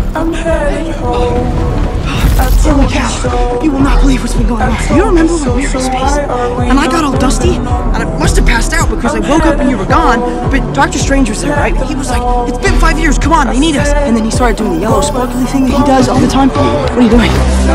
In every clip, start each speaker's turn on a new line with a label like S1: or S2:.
S1: I'm headed home.
S2: Holy cow, you will not believe what's been going on. You remember when we were in space? And I got all dusty, and I must have passed out because I woke up and you were gone, but Dr. Strange was there, right? He was like, it's been 5 years, come on, they need us. And then he started doing the yellow sparkly thing that he does all the time. What are you doing?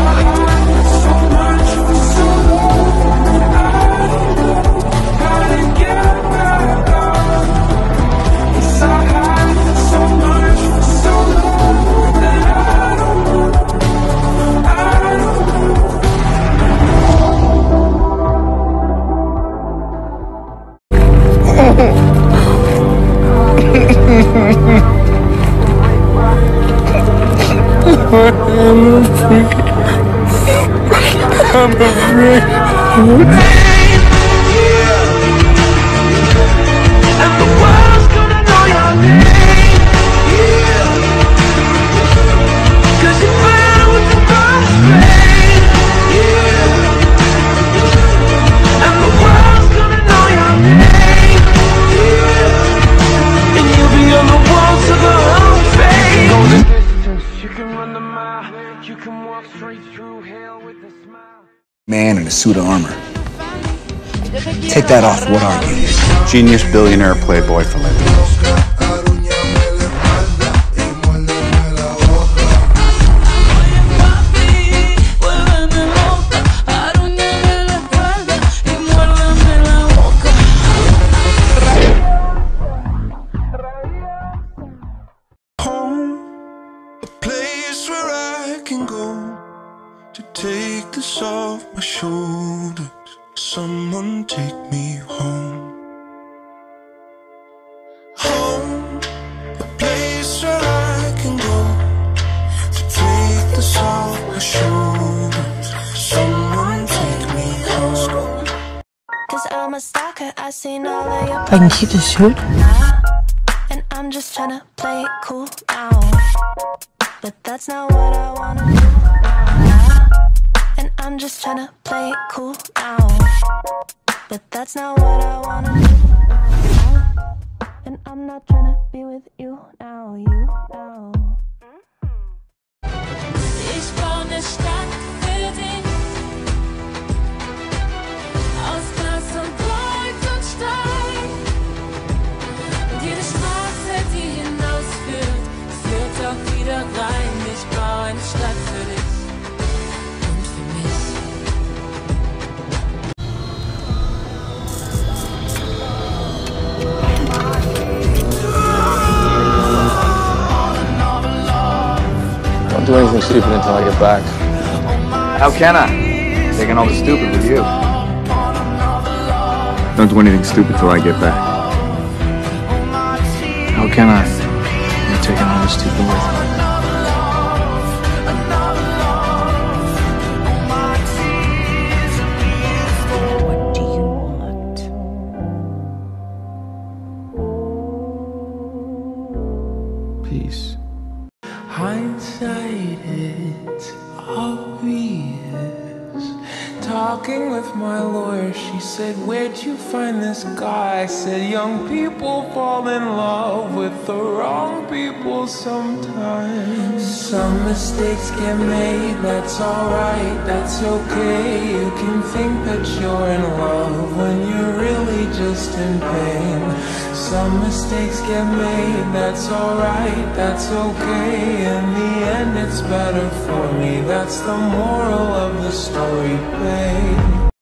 S1: I'm afraid. And the world's gonna know your name. Cause you're better with the first pain. And the world's gonna know your name. And you'll be on the walls of the whole fame. Go the distance, you can run the mile. You can walk straight through hell with a smile.
S3: Man in a suit of armor. Take that off, what are you?
S4: Genius, billionaire, playboy for living.
S1: Home, a place where I can go to take this off my shoulders. Someone take me home. Home, a place where I can go to take this off my shoulders. Someone take me home.
S5: Cause I'm a stalker, I seen all of your
S6: I can keep the suit.
S5: and I'm just tryna play it cool now. But that's not what I wanna do. And I'm just tryna play it cool now. But that's not what I wanna do. And I'm not tryna be with you now, you now.
S7: Ich baue eine Stadt für dich, aus Glas und Gold und Stein. Und jede Straße, die hinausführt, führt auch wieder rein. Ich baue eine Stadt für dich und für mich.
S8: Don't do anything stupid until I get back.
S4: How can I? Taking all the stupid with you. Don't do anything stupid till I get back. How can I? You're taking all the stupid with you.
S5: What do you want?
S4: Peace.
S1: Hindsight, it's obvious. Talking with my lawyer, she said, where'd you find this guy? I said, young people fall in love with the wrong people sometimes. Some mistakes get made, that's alright, that's okay. You can think that you're in love when you're really just in pain. Some mistakes get made, that's alright, that's okay. In the end it's better for me, that's the moral of the story, babe.